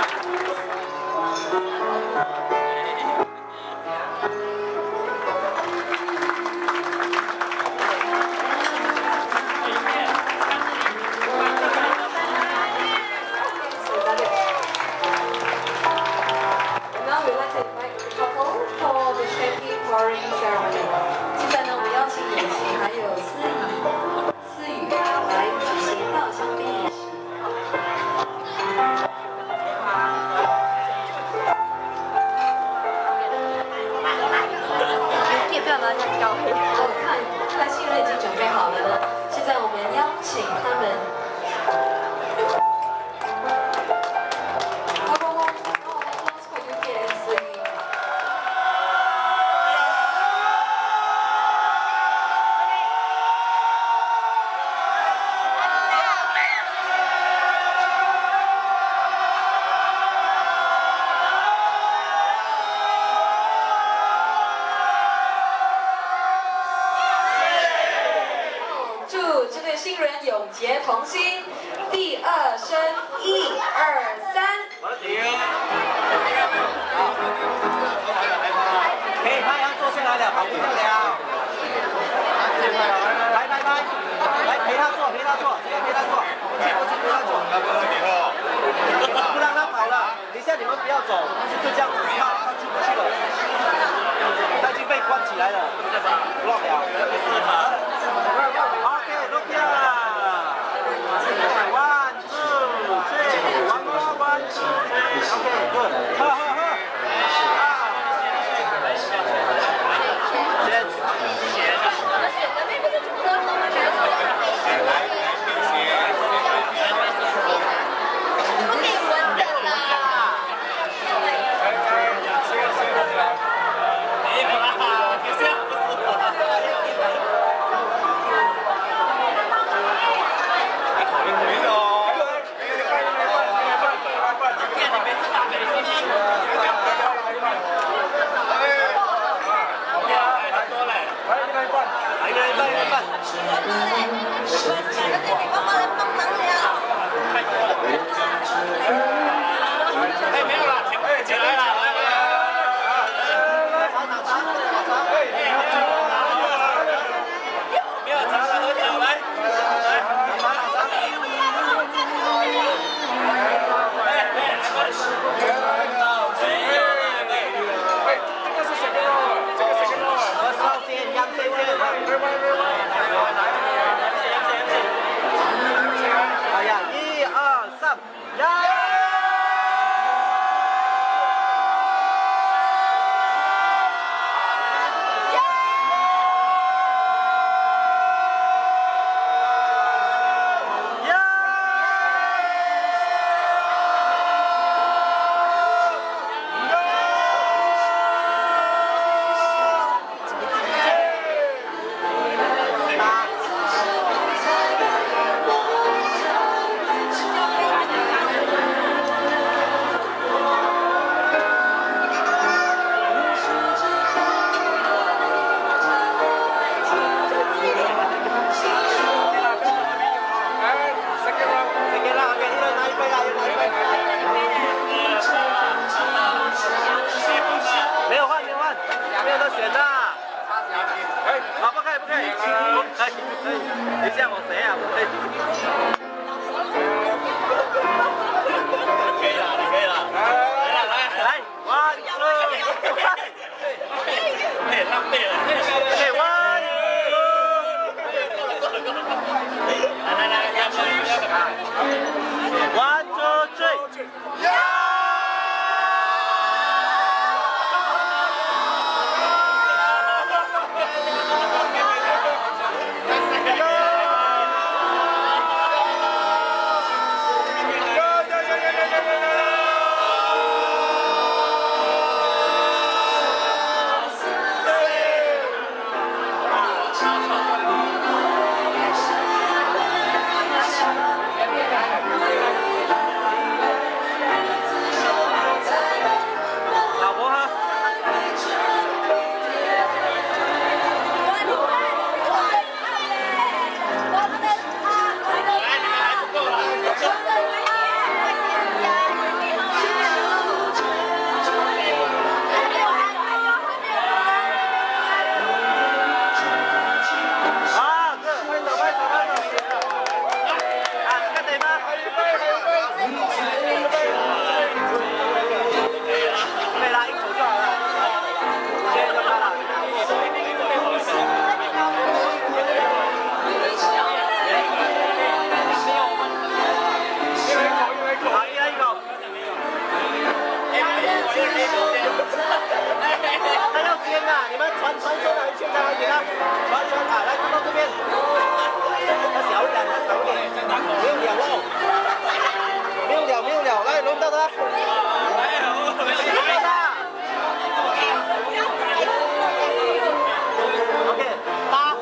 看新人已经准备好了呢。现在我们邀请他们。祝这对新人永结同心。第二声，1、2、3。 可以，他要坐下来了，跑不掉了。来，来陪他坐，陪他坐，谁陪他坐？我去陪他坐。不让他跑了，等一下你们不要走，就这样子，他进不去了，他已经被关起来了，不让了。OK， 1、2、3，1、2、3，OK， good， 喝。你像我谁啊？可以了，你可以了。来，1、2，哎，浪费了。哎，1、2，来，要不1、2、3。 吗？没有。OK， 8。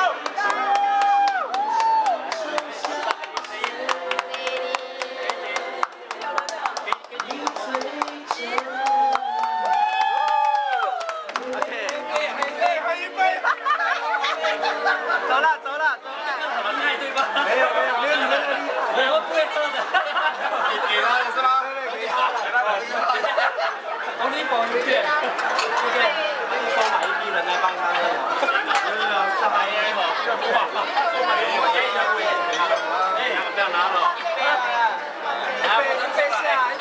走了。我太对吧？没有你们的厉害，我不会喝的。你给他的是吗？给他的。我你保你去，对，多买一批人来帮他。上海也好，多买一批人来不要拿了。一杯下，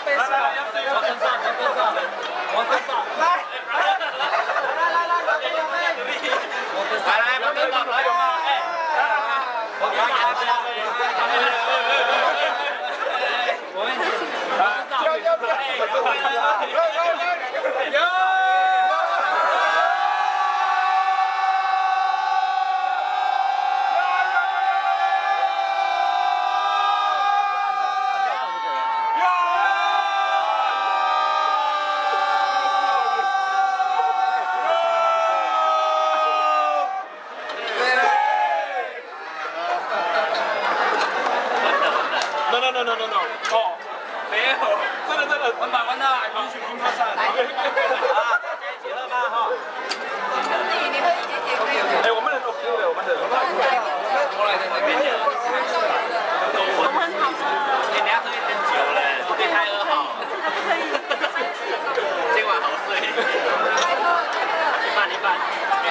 我跟上，来。No， 哦，没有，真的，玩到允许拼上来。啊，大家一起喝吧哈。你喝一点。哎，我们人都喝了，我们人。过来的那边的。我很好喝。你要喝一点酒嘞，对胎儿好。今晚好睡。一半。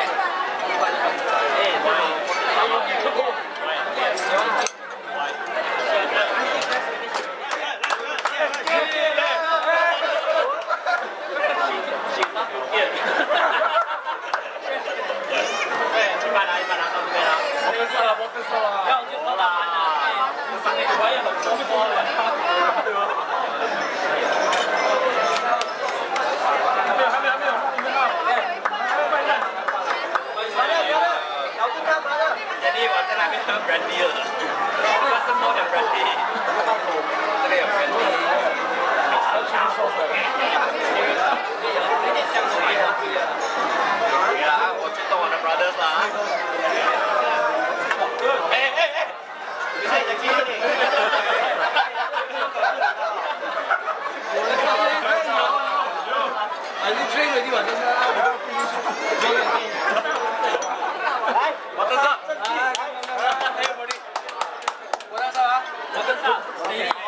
哎，Jadi waktu kami ke brandy了，那是more than brandy， 这个有 brandy， 有点像水啊。对啊，我去动我的 brothers 啦。哎，你在机里。还是吹的地方就是来，我跟上。我跟上。